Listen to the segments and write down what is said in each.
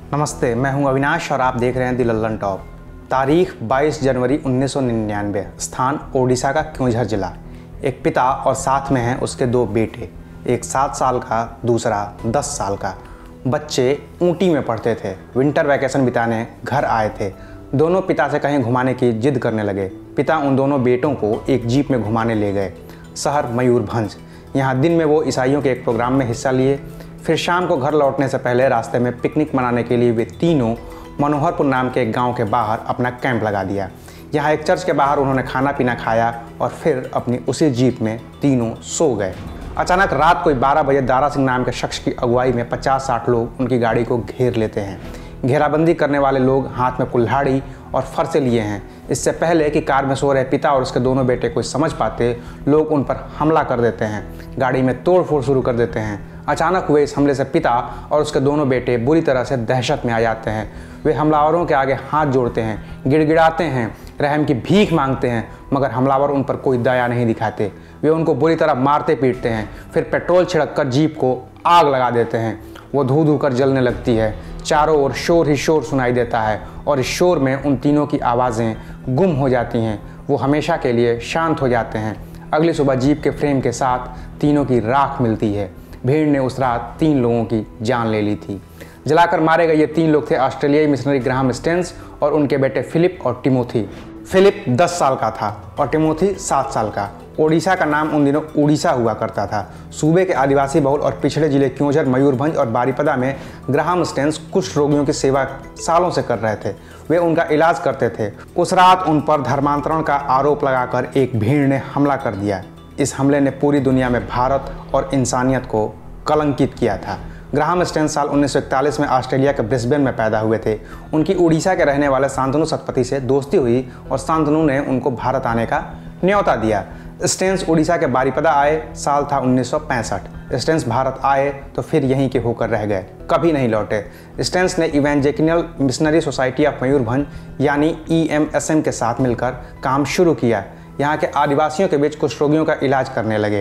नमस्ते, मैं हूं अविनाश और आप देख रहे हैं द लल्लनटॉप। तारीख 22 जनवरी 1999। स्थान ओडिशा का क्योंझर जिला। एक पिता और साथ में हैं उसके दो बेटे, एक 7 साल का, दूसरा 10 साल का। बच्चे ऊटी में पढ़ते थे। विंटर वैकेशन बिताने घर आए थे। दोनों पिता से कहीं घुमाने की जिद करने लगे। पिता उन दोनों बेटों को एक जीप में घुमाने ले गए शहर मयूरभंज। यहाँ दिन में वो ईसाइयों के एक प्रोग्राम में हिस्सा लिए। फिर शाम को घर लौटने से पहले रास्ते में पिकनिक मनाने के लिए वे तीनों मनोहरपुर नाम के एक गांव के बाहर अपना कैंप लगा दिया। यहाँ एक चर्च के बाहर उन्होंने खाना पीना खाया और फिर अपनी उसी जीप में तीनों सो गए। अचानक रात कोई 12 बजे दारा सिंह नाम के शख्स की अगुवाई में 50-60 लोग उनकी गाड़ी को घेर लेते हैं। घेराबंदी करने वाले लोग हाथ में कुल्हाड़ी और फरसे लिए हैं। इससे पहले कि कार में सो रहे पिता और उसके दोनों बेटे कोई समझ पाते, लोग उन पर हमला कर देते हैं। गाड़ी में तोड़फोड़ शुरू कर देते हैं। अचानक हुए इस हमले से पिता और उसके दोनों बेटे बुरी तरह से दहशत में आ जाते हैं। वे हमलावरों के आगे हाथ जोड़ते हैं, गिड़गिड़ाते हैं, रहम की भीख मांगते हैं, मगर हमलावर उन पर कोई दया नहीं दिखाते। वे उनको बुरी तरह मारते पीटते हैं। फिर पेट्रोल छिड़क कर जीप को आग लगा देते हैं। वो धू धू कर जलने लगती है। चारों ओर शोर ही शोर सुनाई देता है और इस शोर में उन तीनों की आवाज़ें गुम हो जाती हैं। वो हमेशा के लिए शांत हो जाते हैं। अगली सुबह जीप के फ्रेम के साथ तीनों की राख मिलती है। भीड़ ने उस रात 3 लोगों की जान ले ली थी। जलाकर मारे गए ये 3 लोग थे ऑस्ट्रेलियाई मिशनरी ग्राहम स्टेन और उनके बेटे फिलिप और टिमोथी। फिलिप 10 साल का था और टिमोथी 7 साल का। ओडिशा का नाम उन दिनों उड़ीसा हुआ करता था। सूबे के आदिवासी बहुल और पिछड़े जिले क्योंझर, मयूरभंज और बारीपदा में ग्राहम स्टेन कुष्ठ रोगियों की सेवा सालों से कर रहे थे। वे उनका इलाज करते थे। उस रात उन पर धर्मांतरण का आरोप लगाकर एक भीड़ ने हमला कर दिया। इस हमले ने पूरी दुनिया में भारत और इंसानियत को कलंकित किया था। ग्राहम स्टेन साल 1941 में ऑस्ट्रेलिया के ब्रिस्बेन में पैदा हुए थे। उनकी उड़ीसा के रहने वाले शांतनु सतपथी से दोस्ती हुई और शांतनु ने उनको भारत आने का न्योता दिया। स्टेन्स उड़ीसा के बारीपदा आए। साल था 1965। स्टेन्स भारत आए तो फिर यहीं के होकर रह गए, कभी नहीं लौटे। स्टेन्स ने Evangelical Missionary Society of Mayurbhanj यानी EMSM के साथ मिलकर काम शुरू किया। यहाँ के आदिवासियों के बीच कुष्ठ रोगियों का इलाज करने लगे।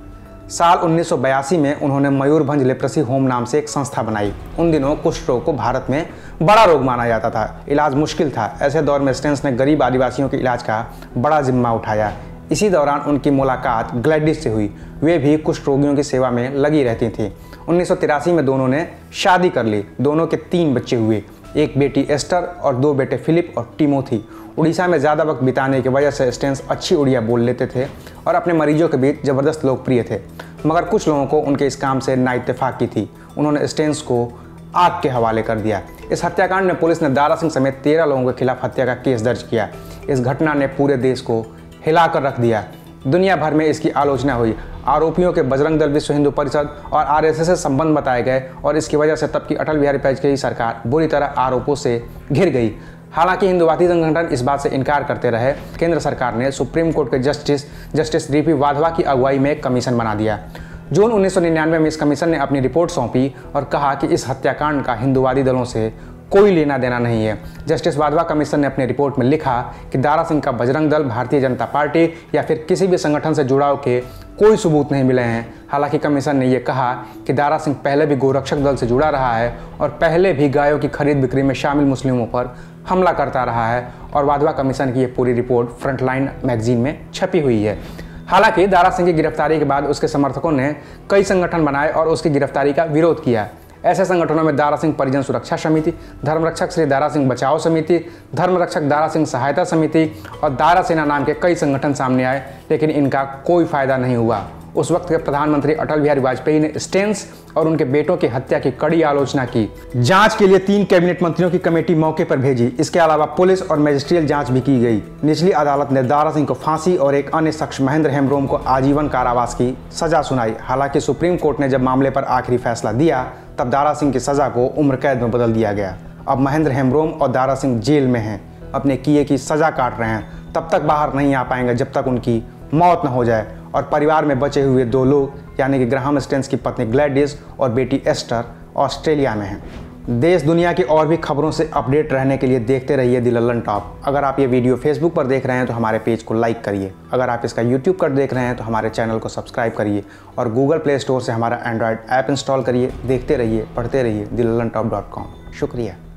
साल 1982 में उन्होंने मयूरभंज लेप्रोसी होम नाम से एक संस्था बनाई। उन दिनों कुष्ठ रोग को भारत में बड़ा रोग माना जाता था। इलाज मुश्किल था। ऐसे दौर में स्टेन्स ने गरीब आदिवासियों के इलाज का बड़ा जिम्मा उठाया। इसी दौरान उनकी मुलाकात ग्लैडिस से हुई। वे भी कुष्ठ रोगियों की सेवा में लगी रहती थीं। 1983 में दोनों ने शादी कर ली। दोनों के 3 बच्चे हुए, एक बेटी एस्टर और 2 बेटे फिलिप और टिमोथी। उड़ीसा में ज़्यादा वक्त बिताने की वजह से स्टेन्स अच्छी उड़िया बोल लेते थे और अपने मरीजों के बीच ज़बरदस्त लोकप्रिय थे। मगर कुछ लोगों को उनके इस काम से नाइत्तेफाकी थी। उन्होंने स्टेन्स को आग के हवाले कर दिया। इस हत्याकांड में पुलिस ने दारा सिंह समेत 13 लोगों के खिलाफ हत्या का केस दर्ज किया। इस घटना ने पूरे देश को हिलाकर रख दिया। दुनिया भर में इसकी आलोचना हुई। आरोपियों के बजरंग दल, विश्व हिंदू परिषद और RSS से संबंध बताए गए और इसकी वजह से तब की अटल बिहारी वाजपेयी सरकार बुरी तरह आरोपों से घिर गई। हालांकि हिंदुवादी संगठन इस बात से इनकार करते रहे। केंद्र सरकार ने सुप्रीम कोर्ट के जस्टिस DP वाधवा की अगुवाई में एक कमीशन बना दिया। जून 1999 में इस कमीशन ने अपनी रिपोर्ट सौंपी और कहा कि इस हत्याकांड का हिंदुवादी दलों से कोई लेना देना नहीं है। जस्टिस वाधवा कमीशन ने अपनी रिपोर्ट में लिखा कि दारा सिंह का बजरंग दल, भारतीय जनता पार्टी या फिर किसी भी संगठन से जुड़ाव के कोई सबूत नहीं मिले हैं। हालांकि कमीशन ने यह कहा कि दारा सिंह पहले भी गोरक्षक दल से जुड़ा रहा है और पहले भी गायों की खरीद बिक्री में शामिल मुस्लिमों पर हमला करता रहा है। और वाधवा कमीशन की यह पूरी रिपोर्ट फ्रंटलाइन मैगजीन में छपी हुई है। हालांकि दारा सिंह की गिरफ्तारी के बाद उसके समर्थकों ने कई संगठन बनाए और उसकी गिरफ्तारी का विरोध किया। ऐसे संगठनों में दारा सिंह परिजन सुरक्षा समिति, धर्मरक्षक श्री दारा सिंह बचाओ समिति, धर्मरक्षक दारा सिंह सहायता समिति और दारा सेना नाम के कई संगठन सामने आए, लेकिन इनका कोई फायदा नहीं हुआ। उस वक्त के प्रधानमंत्री अटल बिहारी वाजपेयी ने स्टेन्स और उनके बेटों की हत्या की कड़ी आलोचना की। जांच के लिए 3 कैबिनेट मंत्रियों की कमेटी मौके पर भेजी। इसके अलावा पुलिस और मजिस्ट्रियल जांच भी की गई। निचली अदालत ने दारा सिंह को फांसी और एक अन्य शख्स महेंद्र हेम्ब्रोम को आजीवन कारावास की सजा सुनाई। हालांकि सुप्रीम कोर्ट ने जब मामले पर आखिरी फैसला दिया तब दारा सिंह की सजा को उम्र कैद में बदल दिया गया। अब महेंद्र हेम्ब्रोम और दारा सिंह जेल में हैं, अपने किए की सजा काट रहे हैं। तब तक बाहर नहीं आ पाएंगे जब तक उनकी मौत न हो जाए। और परिवार में बचे हुए 2 लोग यानी कि ग्राहम स्टेन्स की पत्नी ग्लैडिस और बेटी एस्टर ऑस्ट्रेलिया में हैं। देश दुनिया की और भी खबरों से अपडेट रहने के लिए देखते रहिए द लल्लनटॉप। अगर आप ये वीडियो फेसबुक पर देख रहे हैं तो हमारे पेज को लाइक करिए। अगर आप इसका यूट्यूब पर देख रहे हैं तो हमारे चैनल को सब्सक्राइब करिए और गूगल प्ले स्टोर से हमारा एंड्रॉयड ऐप इंस्टॉल करिए। देखते रहिए, पढ़ते रहिए, thelallantop.com। शुक्रिया।